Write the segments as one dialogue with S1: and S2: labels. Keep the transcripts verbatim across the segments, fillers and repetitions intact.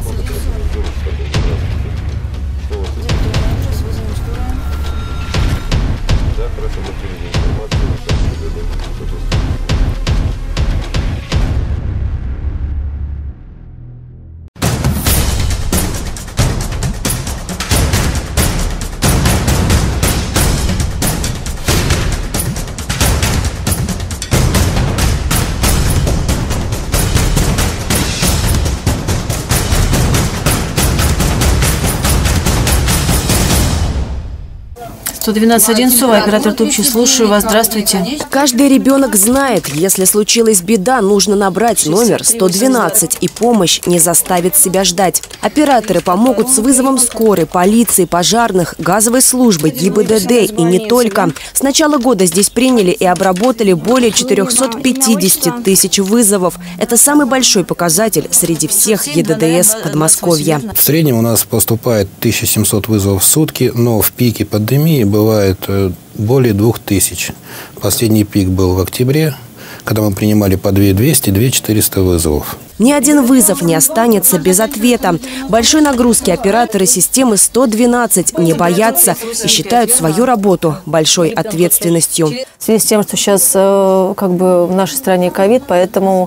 S1: сто двенадцать Одинцова, оператор Тупчий, слушаю вас, здравствуйте.
S2: Каждый ребенок знает, если случилась беда, нужно набрать номер сто двенадцать, и помощь не заставит себя ждать. Операторы помогут с вызовом скорой, полиции, пожарных, газовой службы, ГИБДД и не только. С начала года здесь приняли и обработали более четырёхсот пятидесяти тысяч вызовов. Это самый большой показатель среди всех ЕДДС Подмосковья.
S3: В среднем у нас поступает тысяча семьсот вызовов в сутки, но в пике пандемии бывает более двух тысяч. Последний пик был в октябре, когда мы принимали по две тысячи двести — две тысячи четыреста вызовов.
S2: Ни один вызов не останется без ответа. Большой нагрузки операторы системы сто двенадцать не боятся и считают свою работу большой ответственностью.
S1: В связи с тем, что сейчас как бы в нашей стране ковид, поэтому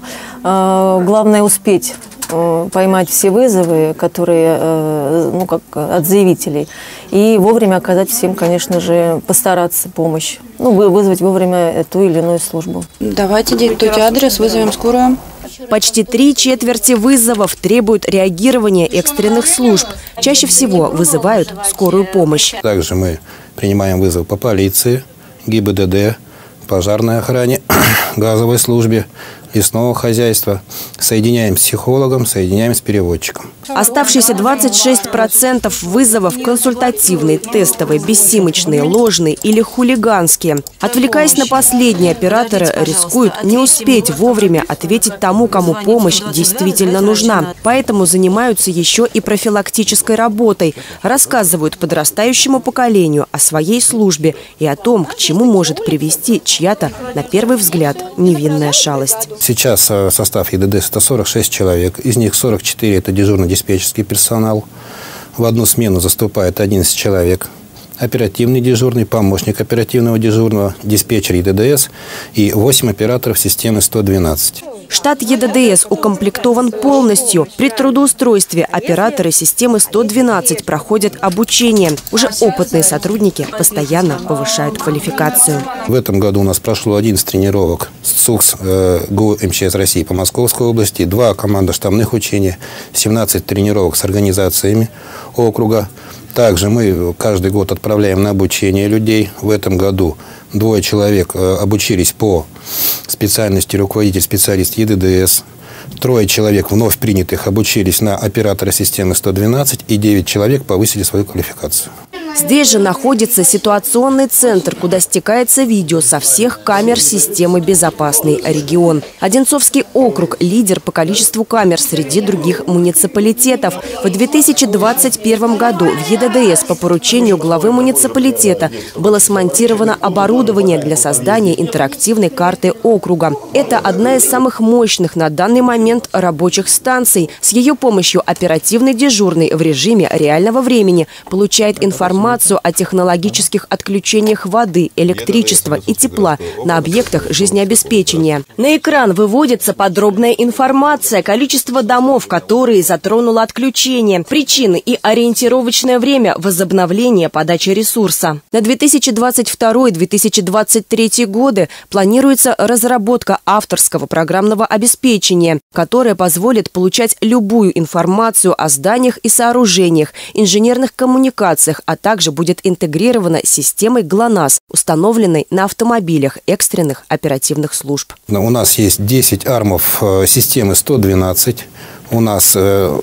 S1: э, главное успеть э, поймать все вызовы, которые э, ну, как от заявителей, и вовремя оказать всем, конечно же, постараться помощь. Ну, вызвать вовремя ту или иную службу.
S4: Давайте диктуйте адрес, вызовем скорую.
S2: Почти три четверти вызовов требуют реагирования экстренных служб. Чаще всего вызывают скорую помощь.
S3: Также мы принимаем вызов по полиции, ГИБДД, пожарной охране, газовой службе, лесного хозяйства. Соединяем с психологом, соединяем с переводчиком.
S2: Оставшиеся двадцать шесть процентов вызовов консультативные, тестовые, бессимочные, ложные или хулиганские. Отвлекаясь на последние, операторы рискуют не успеть вовремя ответить тому, кому помощь действительно нужна. Поэтому занимаются еще и профилактической работой. Рассказывают подрастающему поколению о своей службе и о том, к чему может привести чья-то, на первый взгляд, невинная шалость.
S3: Сейчас состав ЕДДС – это сорок шесть человек, из них сорок четыре – это дежурно-диспетчерский персонал. В одну смену заступает одиннадцать человек. Оперативный дежурный, помощник оперативного дежурного, диспетчер ЕДДС и восемь операторов системы сто двенадцать.
S2: Штат ЕДДС укомплектован полностью. При трудоустройстве операторы системы сто двенадцать проходят обучение. Уже опытные сотрудники постоянно повышают квалификацию.
S3: В этом году у нас прошло одиннадцать тренировок с ЦУКС э, ГУ МЧС России по Московской области, два команда штабных учений, семнадцать тренировок с организациями округа. Также мы каждый год отправляем на обучение людей. В этом году двое человек обучились по специальности руководитель-специалист ЕДДС. Трое человек вновь принятых обучились на оператора системы сто двенадцать, и девять человек повысили свою квалификацию.
S2: Здесь же находится ситуационный центр, куда стекается видео со всех камер системы «Безопасный регион». Одинцовский округ – лидер по количеству камер среди других муниципалитетов. В две тысячи двадцать первом году в ЕДДС по поручению главы муниципалитета было смонтировано оборудование для создания интерактивной карты округа. Это одна из самых мощных на данный момент рабочих станций. С ее помощью оперативный дежурный в режиме реального времени получает информацию о технологических отключениях воды, электричества и тепла на объектах жизнеобеспечения. На экран выводится подробная информация, количество домов, которые затронуло отключение, причины и ориентировочное время возобновления подачи ресурса. На две тысячи двадцать второй — две тысячи двадцать третий годы планируется разработка авторского программного обеспечения, которое позволит получать любую информацию о зданиях и сооружениях, инженерных коммуникациях, а также также будет интегрирована с системой ГЛОНАСС, установленной на автомобилях экстренных оперативных служб.
S3: У нас есть десять армов системы сто двенадцать. У нас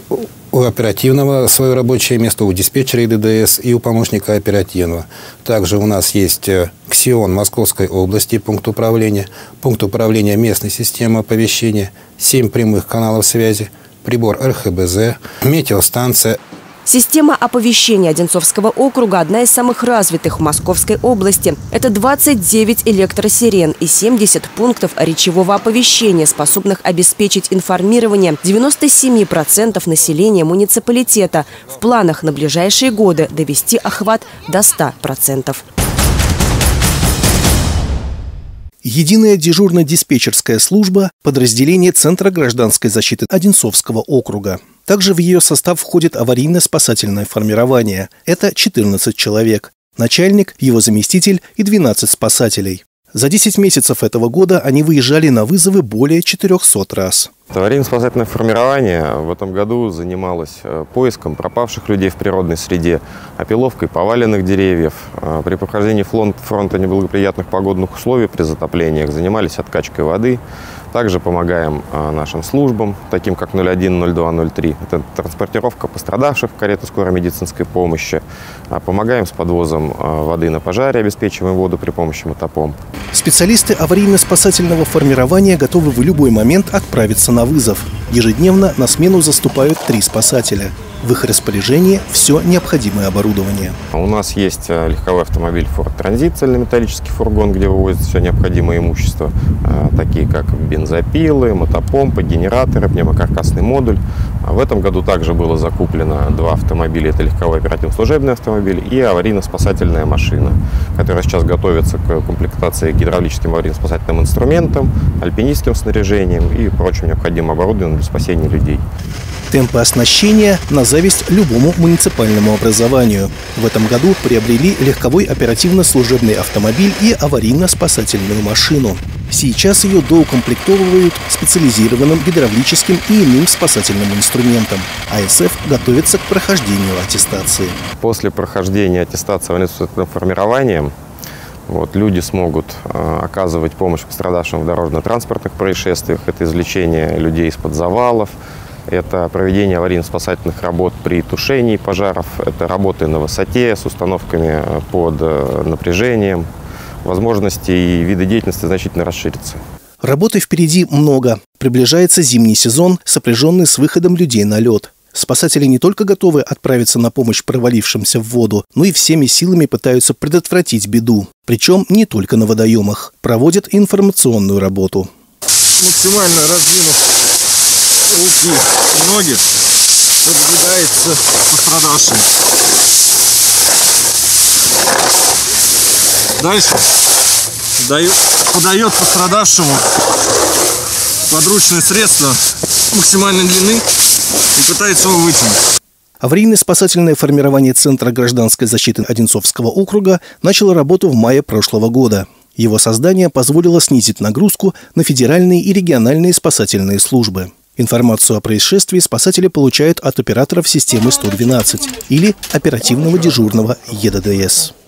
S3: у оперативного свое рабочее место, у диспетчера ЕДДС и у помощника оперативного. Также у нас есть КСИОН Московской области, пункт управления, пункт управления местной системы оповещения, семь прямых каналов связи, прибор эр ха бэ зэ, метеостанция.
S2: Система оповещения Одинцовского округа – одна из самых развитых в Московской области. Это двадцать девять электросирен и семьдесят пунктов речевого оповещения, способных обеспечить информирование девяноста семи процентов населения муниципалитета. В планах на ближайшие годы довести охват до ста процентов.
S5: Единая дежурно-диспетчерская служба – подразделение Центра гражданской защиты Одинцовского округа. Также в ее состав входит аварийно-спасательное формирование. Это четырнадцать человек. Начальник, его заместитель и двенадцать спасателей. За десять месяцев этого года они выезжали на вызовы более четырёхсот раз.
S6: Аварийно-спасательное формирование в этом году занималось поиском пропавших людей в природной среде, опиловкой поваленных деревьев. При прохождении фронта неблагоприятных погодных условий при затоплениях занимались откачкой воды. Также помогаем нашим службам, таким как ноль один, ноль два, ноль три. Это транспортировка пострадавших в карету скорой медицинской помощи. Помогаем с подвозом воды на пожаре, обеспечиваем воду при помощи мотопомп.
S5: Специалисты аварийно-спасательного формирования готовы в любой момент отправиться на вызов. Ежедневно на смену заступают три спасателя. В их распоряжении все необходимое оборудование.
S6: У нас есть легковой автомобиль Ford Transit, цельнометаллический фургон, где вывозится все необходимое имущество, такие как бензопилы, мотопомпы, генераторы, пневмокаркасный модуль. В этом году также было закуплено два автомобиля. Это легковой оперативно-служебный автомобиль и аварийно-спасательная машина, которая сейчас готовится к комплектации гидравлическим аварийно-спасательным инструментом, альпинистским снаряжением и прочим необходимым оборудованием для спасения людей.
S5: Темпы оснащения на зависть любому муниципальному образованию. В этом году приобрели легковой оперативно-служебный автомобиль и аварийно-спасательную машину. Сейчас ее доукомплектовывают специализированным гидравлическим и иным спасательным инструментом. АСФ готовится к прохождению аттестации.
S6: После прохождения аттестации аварийно-спасательным формированием Вот, люди смогут э, оказывать помощь пострадавшим в дорожно-транспортных происшествиях. Это извлечение людей из-под завалов, это проведение аварийно-спасательных работ при тушении пожаров, это работы на высоте с установками под э, напряжением. Возможности и виды деятельности значительно расширятся.
S5: Работы впереди много. Приближается зимний сезон, сопряженный с выходом людей на лед. Спасатели не только готовы отправиться на помощь провалившимся в воду, но и всеми силами пытаются предотвратить беду. Причем не только на водоемах. Проводят информационную работу.
S7: Максимально раздвинув руки и ноги, подвигается пострадавшим. Дальше дает, подает пострадавшему подручное средство максимальной длины и пытается его вытянуть.
S5: Аварийно-спасательное формирование Центра гражданской защиты Одинцовского округа начало работу в мае прошлого года. Его создание позволило снизить нагрузку на федеральные и региональные спасательные службы. Информацию о происшествии спасатели получают от операторов системы сто двенадцать или оперативного дежурного Е Д Д С.